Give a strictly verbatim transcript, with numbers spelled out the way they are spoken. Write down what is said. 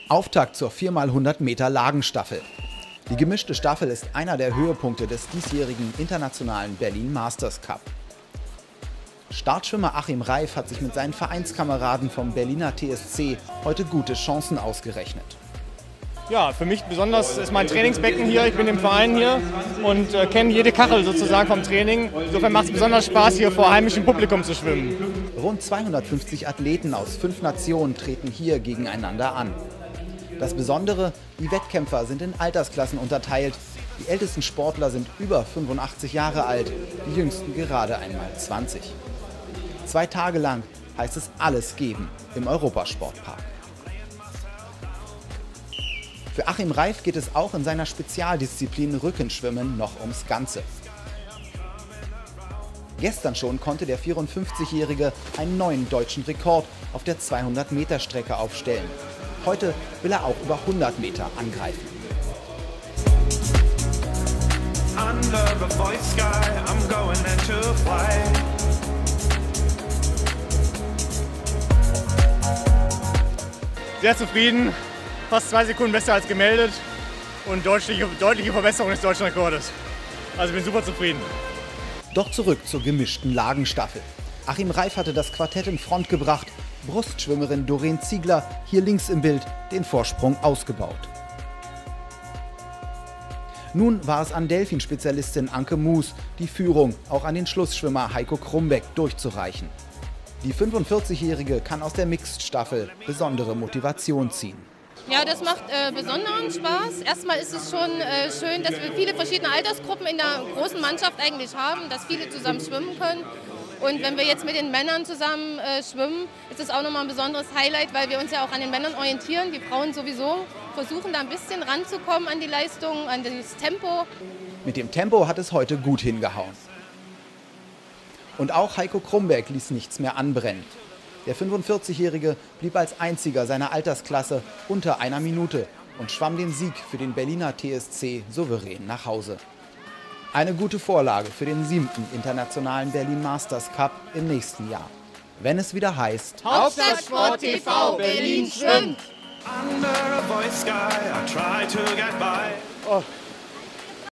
Auftakt zur vier mal hundert Meter Lagenstaffel. Die gemischte Staffel ist einer der Höhepunkte des diesjährigen internationalen Berlin Masters Cup. Startschwimmer Achim Reif hat sich mit seinen Vereinskameraden vom Berliner T S C heute gute Chancen ausgerechnet. Ja, für mich besonders ist mein Trainingsbecken hier. Ich bin im Verein hier und äh, kenne jede Kachel sozusagen vom Training. Insofern macht es besonders Spaß, hier vor heimischem Publikum zu schwimmen. Rund zweihundertfünfzig Athleten aus fünf Nationen treten hier gegeneinander an. Das Besondere, die Wettkämpfer sind in Altersklassen unterteilt. Die ältesten Sportler sind über fünfundachtzig Jahre alt, die jüngsten gerade einmal zwanzig. Zwei Tage lang heißt es alles geben im Europasportpark. Für Achim Reif geht es auch in seiner Spezialdisziplin Rückenschwimmen noch ums Ganze. Gestern schon konnte der vierundfünfzigjährige einen neuen deutschen Rekord auf der zweihundert Meter Strecke aufstellen. Heute will er auch über hundert Meter angreifen. Sehr zufrieden, fast zwei Sekunden besser als gemeldet und deutliche, deutliche Verbesserung des deutschen Rekordes. Also bin super zufrieden. Doch zurück zur gemischten Lagenstaffel. Achim Reif hatte das Quartett in Front gebracht. Brustschwimmerin Doreen Ziegler, hier links im Bild, den Vorsprung ausgebaut. Nun war es an Delfinspezialistin Anke Moos, die Führung auch an den Schlussschwimmer Heiko Krumbeck durchzureichen. Die fünfundvierzigjährige kann aus der Mixed-Staffel besondere Motivation ziehen. Ja, das macht äh, besonderen Spaß. Erstmal ist es schon äh, schön, dass wir viele verschiedene Altersgruppen in der großen Mannschaft eigentlich haben, dass viele zusammen schwimmen können. Und wenn wir jetzt mit den Männern zusammen äh, schwimmen, ist das auch nochmal ein besonderes Highlight, weil wir uns ja auch an den Männern orientieren. Die Frauen sowieso versuchen da ein bisschen ranzukommen an die Leistung, an das Tempo. Mit dem Tempo hat es heute gut hingehauen. Und auch Heiko Krumbeck ließ nichts mehr anbrennen. Der fünfundvierzigjährige blieb als einziger seiner Altersklasse unter einer Minute und schwamm den Sieg für den Berliner T S C souverän nach Hause. Eine gute Vorlage für den siebten internationalen Berlin Masters Cup im nächsten Jahr. Wenn es wieder heißt: Hauptstadtsport T V Berlin schwimmt! Oh.